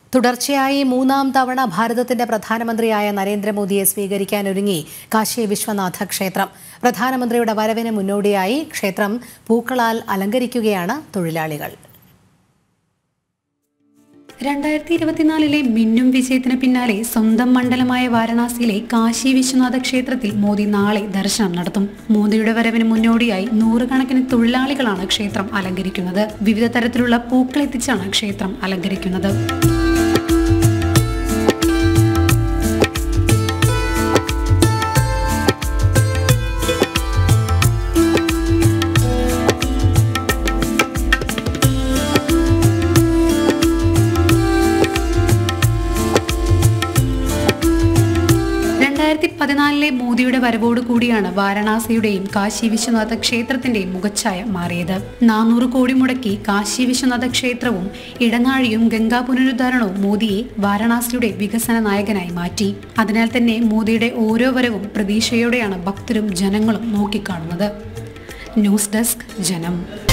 തുടർച്ചയായി മൂന്നാം തവണ ഭാരതത്തിന്റെ പ്രധാനമന്ത്രിയായ നരേന്ദ്രമോദിയെ സ്വീകരിക്കാനൊരുങ്ങി കാശി വിശ്വനാഥ ക്ഷേത്രം. പ്രധാനമന്ത്രിയുടെ വരവിന് മുന്നോടിയായി ക്ഷേത്രം പൂക്കളാൽ അലങ്കരിക്കുകയാണ് തൊഴിലാളികൾ. 2024 മിന്നും വിജയത്തിന് പിന്നാലെ സ്വന്തം മണ്ഡലമായ വാരണാസിയിലെ കാശി വിശ്വനാഥ ക്ഷേത്രത്തിൽ മോദി നാളെ ദർശനം നടത്തും. മോദിയുടെ വരവിന് മുന്നോടിയായി നൂറുകണക്കിന് തൊഴിലാളികളാണ് ക്ഷേത്രം അലങ്കരിക്കുന്നത്. വിവിധ തരത്തിലുള്ള പൂക്കളെത്തിച്ചാണ് ക്ഷേത്രം അലങ്കരിക്കുന്നത്. മോദിയുടെ വരവോട് കൂടിയാണ് വാരണാസിയുടെയും കാശി വിശ്വനാഥ ക്ഷേത്രത്തിന്റെയും മുഖച്ഛായ മാറിയത്. 400 കോടി മുടക്കി കാശി വിശ്വനാഥ ക്ഷേത്രവും ഇടങ്ങാഴിയും ഗംഗാ പുനരുദ്ധാരണവും മോദിയെ വാരണാസിയുടെ വികസന നായകനായി മാറ്റി. അതിനാൽ തന്നെ മോദിയുടെ ഓരോ വരവും പ്രതീക്ഷയോടെയാണ് ഭക്തരും ജനങ്ങളും നോക്കിക്കാണുന്നത്. ന്യൂസ് ഡെസ്ക് ജനം.